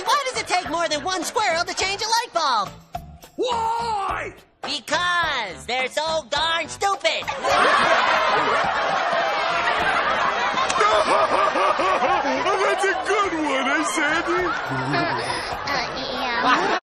Why does it take more than one squirrel to change a light bulb? Why? Because they're so darn stupid. That's a good one, eh, Sandy? Yeah.